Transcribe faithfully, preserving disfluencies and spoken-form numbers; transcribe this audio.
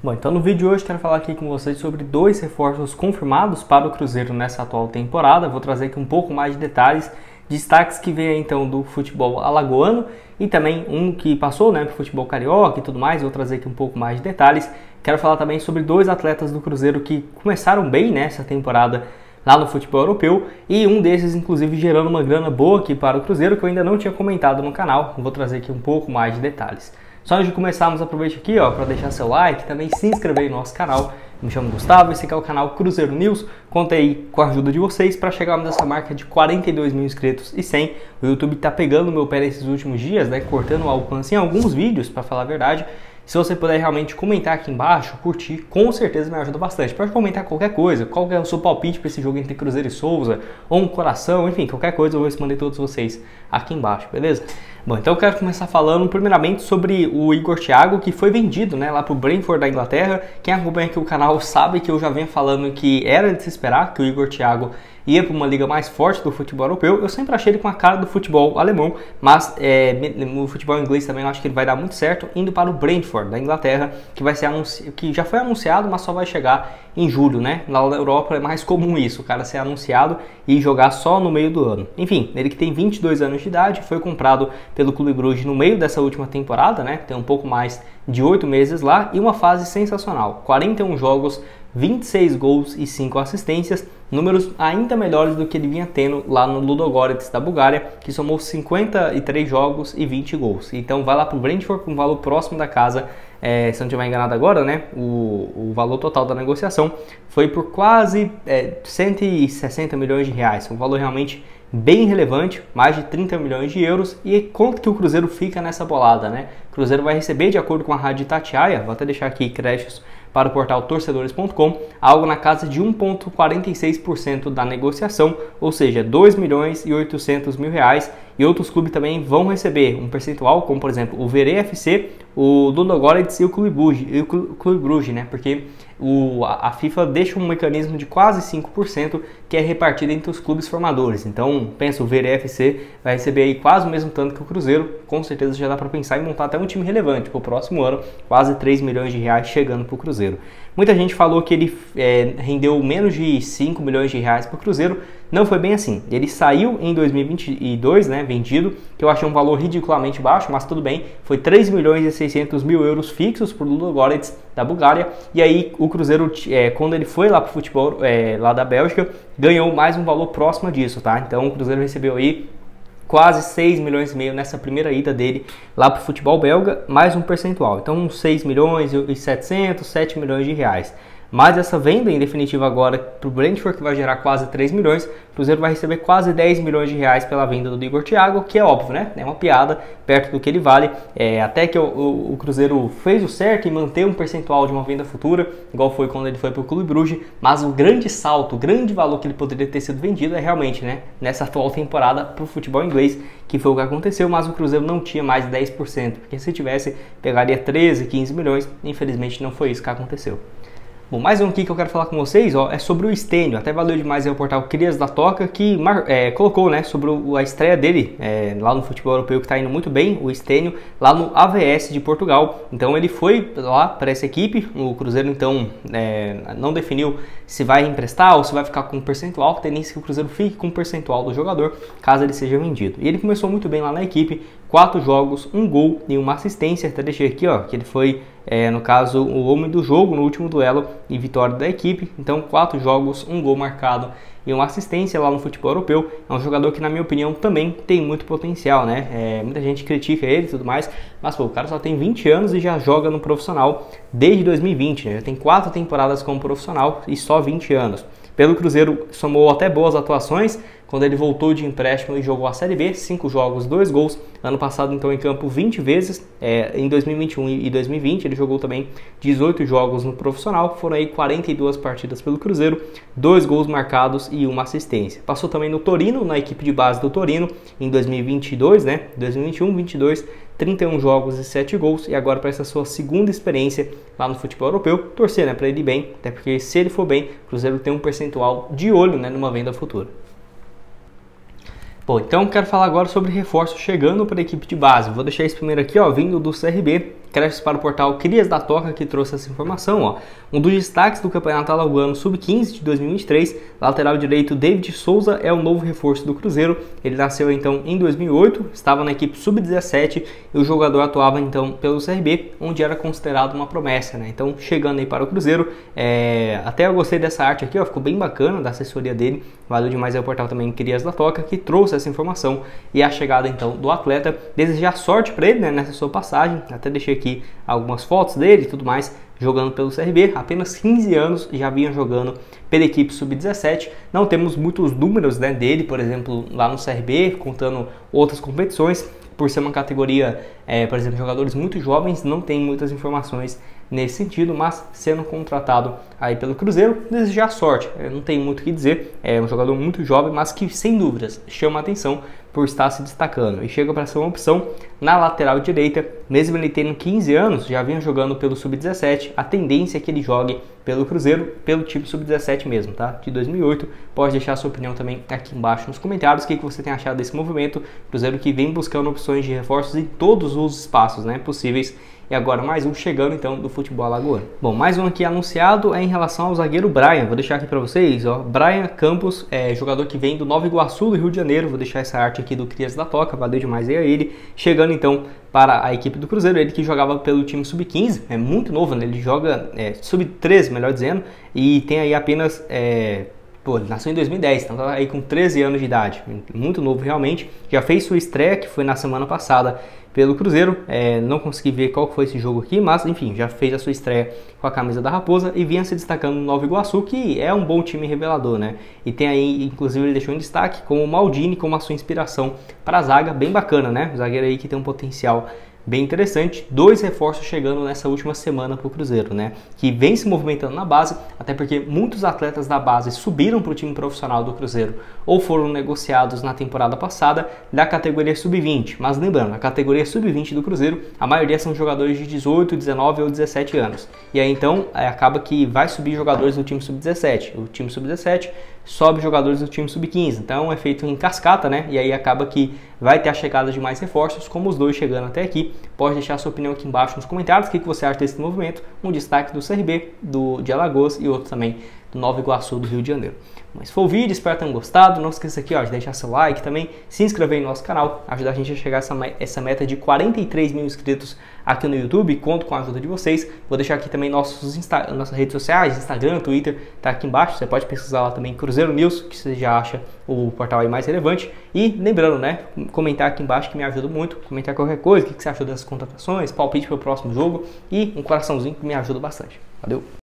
Bom, então no vídeo de hoje quero falar aqui com vocês sobre dois reforços confirmados para o Cruzeiro nessa atual temporada. Vou trazer aqui um pouco mais de detalhes, destaques que vem então do futebol alagoano e também um que passou, né, para o futebol carioca e tudo mais. Vou trazer aqui um pouco mais de detalhes. Quero falar também sobre dois atletas do Cruzeiro que começaram bem nessa temporada lá no futebol europeu e um desses inclusive gerando uma grana boa aqui para o Cruzeiro que eu ainda não tinha comentado no canal. Vou trazer aqui um pouco mais de detalhes. Só antes de começarmos, aproveite aqui ó, para deixar seu like, também se inscrever no nosso canal. Me chamo Gustavo, esse aqui é o canal Cruzeiro News. Contei com a ajuda de vocês para chegarmos nessa marca de quarenta e dois mil inscritos e cem. O YouTube tá pegando meu pé nesses últimos dias, né, cortando o alcance em alguns vídeos, para falar a verdade. Se você puder realmente comentar aqui embaixo, curtir, com certeza me ajuda bastante. Pode comentar qualquer coisa, qual é o seu palpite para esse jogo entre Cruzeiro e Souza, ou um coração, enfim, qualquer coisa eu vou responder todos vocês aqui embaixo, beleza? Bom, então eu quero começar falando primeiramente sobre o Igor Thiago, que foi vendido, né, lá para o Brentford da Inglaterra. Quem acompanha aqui o canal sabe que eu já venho falando que era de se esperar que o Igor Thiago ia para uma liga mais forte do futebol europeu. Eu sempre achei ele com a cara do futebol alemão, mas é, no futebol inglês também eu acho que ele vai dar muito certo, indo para o Brentford da Inglaterra, que vai ser anunci... que já foi anunciado, mas só vai chegar em julho, né? Lá na Europa é mais comum isso, o cara ser anunciado e jogar só no meio do ano. Enfim, ele que tem vinte e dois anos de idade, foi comprado pelo Clube Bruges no meio dessa última temporada, né? Tem um pouco mais de oito meses lá e uma fase sensacional. quarenta e um jogos, vinte e seis gols e cinco assistências, números ainda melhores do que ele vinha tendo lá no Ludogorets da Bulgária, que somou cinquenta e três jogos e vinte gols. Então vai lá para o Brentford com um valor próximo da casa. É, se eu não estiver enganado agora, né, o, o valor total da negociação foi por quase é, cento e sessenta milhões de reais, um valor realmente bem relevante, mais de trinta milhões de euros. E quanto que o Cruzeiro fica nessa bolada, né? O Cruzeiro vai receber, de acordo com a Rádio Itatiaia, vou até deixar aqui créditos para o portal torcedores ponto com, algo na casa de um vírgula quarenta e seis por cento da negociação, ou seja, dois milhões e oitocentos mil reais. E outros clubes também vão receber um percentual, como por exemplo o Verê F C, o Ludogorets e o Clube Bruges, e o Clube Bruges, né? Porque o, a FIFA deixa um mecanismo de quase cinco por cento que é repartido entre os clubes formadores. Então, pensa, o Verê F C vai receber aí quase o mesmo tanto que o Cruzeiro. Com certeza já dá para pensar em montar até um time relevante para o próximo ano, quase três milhões de reais chegando para o Cruzeiro. Muita gente falou que ele é, rendeu menos de cinco milhões de reais para o Cruzeiro. Não foi bem assim. Ele saiu em dois mil e vinte e dois, né, vendido, que eu achei um valor ridiculamente baixo, mas tudo bem. Foi três milhões e seiscentos mil euros fixos por Ludogorets da Bulgária. E aí o Cruzeiro, é, quando ele foi lá para o futebol é, lá da Bélgica, ganhou mais um valor próximo disso, tá? Então o Cruzeiro recebeu aí quase seis milhões e meio nessa primeira ida dele lá para o futebol belga, mais um percentual. Então seis milhões e setecentos, sete milhões de reais. Mas essa venda em definitiva agora para o Brentford, que vai gerar quase três milhões, o Cruzeiro vai receber quase dez milhões de reais pela venda do Igor Thiago, que é óbvio, né? É uma piada perto do que ele vale. É, até que o, o, o Cruzeiro fez o certo em manter um percentual de uma venda futura, igual foi quando ele foi para o Clube Bruges, mas o grande salto, o grande valor que ele poderia ter sido vendido é realmente, né, nessa atual temporada para o futebol inglês, que foi o que aconteceu, mas o Cruzeiro não tinha mais de dez por cento, porque se tivesse, pegaria treze, quinze milhões, infelizmente não foi isso que aconteceu. Bom, mais um aqui que eu quero falar com vocês, ó, é sobre o Stênio. Até valeu demais aí o portal Crias da Toca, que é, colocou, né, sobre o, a estreia dele é, lá no futebol europeu, que está indo muito bem, o Stênio, lá no A V S de Portugal. Então ele foi lá para essa equipe, o Cruzeiro então é, não definiu se vai emprestar ou se vai ficar com um percentual, a tendência é que o Cruzeiro fique com um percentual do jogador, caso ele seja vendido. E ele começou muito bem lá na equipe, quatro jogos, um gol e uma assistência. Até deixei aqui, ó, que ele foi, é, no caso, o homem do jogo no último duelo e vitória da equipe. Então, quatro jogos, um gol marcado e uma assistência lá no futebol europeu. É um jogador que, na minha opinião, também tem muito potencial, né? É, muita gente critica ele e tudo mais, mas pô, o cara só tem vinte anos e já joga no profissional desde dois mil e vinte, né? Já tem quatro temporadas como profissional e só vinte anos. Pelo Cruzeiro somou até boas atuações quando ele voltou de empréstimo e jogou a Série B, cinco jogos, dois gols. Ano passado, então, em campo vinte vezes. É, em dois mil e vinte e um e dois mil e vinte, ele jogou também dezoito jogos no profissional. Foram aí quarenta e duas partidas pelo Cruzeiro, dois gols marcados e uma assistência. Passou também no Torino, na equipe de base do Torino, em dois mil e vinte e dois, né? dois mil e vinte e um, vinte e dois, trinta e um jogos e sete gols. E agora para essa sua segunda experiência lá no futebol europeu, torcer, né, para ele ir bem, até porque se ele for bem, o Cruzeiro tem um percentual de olho, né, numa venda futura. Bom, então quero falar agora sobre reforço chegando para a equipe de base. Vou deixar esse primeiro aqui, ó, vindo do C R B. créditos para o portal Crias da Toca, que trouxe essa informação. Ó. Um dos destaques do Campeonato Alagoano sub quinze de dois mil e vinte e três, lateral direito David Souza é o novo reforço do Cruzeiro. Ele nasceu então em dois mil e oito, estava na equipe sub dezessete e o jogador atuava então pelo C R B, onde era considerado uma promessa, né? Então chegando aí para o Cruzeiro, é... até eu gostei dessa arte aqui, ó, ficou bem bacana da assessoria dele, valeu demais, é o portal também Crias da Toca, que trouxe essa informação e a chegada então do atleta. Desejar sorte para ele, né, nessa sua passagem, até deixei aqui algumas fotos dele e tudo mais, jogando pelo C R B, apenas quinze anos, já vinha jogando pela equipe sub dezessete, não temos muitos números, né, dele, por exemplo, lá no C R B, contando outras competições, por ser uma categoria, é, por exemplo, jogadores muito jovens, não tem muitas informações nesse sentido, mas sendo contratado aí pelo Cruzeiro, desejar sorte, eu não tenho muito o que dizer, é um jogador muito jovem, mas que sem dúvidas chama a atenção por estar se destacando e chega para ser uma opção na lateral direita, mesmo ele tendo quinze anos, já vinha jogando pelo sub dezessete, a tendência é que ele jogue pelo Cruzeiro, pelo time sub dezessete mesmo, tá? De dois mil e oito, pode deixar a sua opinião também aqui embaixo nos comentários, o que, que você tem achado desse movimento, Cruzeiro que vem buscando opções de reforços em todos os espaços, né, possíveis. E agora mais um chegando então do futebol alagoano. Bom, mais um aqui anunciado é em relação ao zagueiro Brian. Vou deixar aqui para vocês, ó. Brian Campos, é jogador que vem do Nova Iguaçu, do Rio de Janeiro. Vou deixar essa arte aqui do Crias da Toca, valeu demais aí a ele. Chegando então para a equipe do Cruzeiro, ele que jogava pelo time sub quinze, é muito novo, né? Ele joga é, sub treze, melhor dizendo, e tem aí apenas... É, Pô, ele nasceu em dois mil e dez, então tá aí com treze anos de idade, muito novo realmente. Já fez sua estreia, que foi na semana passada pelo Cruzeiro, é, não consegui ver qual foi esse jogo aqui, mas enfim, já fez a sua estreia com a camisa da Raposa e vinha se destacando no Nova Iguaçu, que é um bom time revelador, né? E tem aí, inclusive ele deixou em destaque como o Maldini como a sua inspiração para a zaga, bem bacana, né? O zagueiro aí que tem um potencial bem interessante, dois reforços chegando nessa última semana para o Cruzeiro, né? Que vem se movimentando na base, até porque muitos atletas da base subiram para o time profissional do Cruzeiro ou foram negociados na temporada passada da categoria sub vinte. Mas lembrando, a categoria sub vinte do Cruzeiro, a maioria são jogadores de dezoito, dezenove ou dezessete anos. E aí então é, acaba que vai subir jogadores do time sub dezessete. O time sub dezessete sobe jogadores do time sub quinze. Então é feito em cascata, né? E aí acaba que vai ter a chegada de mais reforços, como os dois chegando até aqui. Pode deixar sua opinião aqui embaixo nos comentários, o que, que você acha desse movimento, um destaque do C R B, do, de Alagoas e outro também do Nova Iguaçu, do Rio de Janeiro. Mas foi o vídeo, espero que tenham gostado, não esqueça aqui ó, de deixar seu like também, se inscrever no nosso canal, ajudar a gente a chegar a essa, essa meta de quarenta e três mil inscritos aqui no YouTube, conto com a ajuda de vocês. Vou deixar aqui também nossos Insta, nossas redes sociais, Instagram, Twitter, tá aqui embaixo, você pode pesquisar lá também Cruzeiro News, que você já acha o portal aí mais relevante. E lembrando, né, comentar aqui embaixo que me ajuda muito, comentar qualquer coisa, o que você achou dessas contratações, palpite para o próximo jogo e um coraçãozinho que me ajuda bastante. Valeu!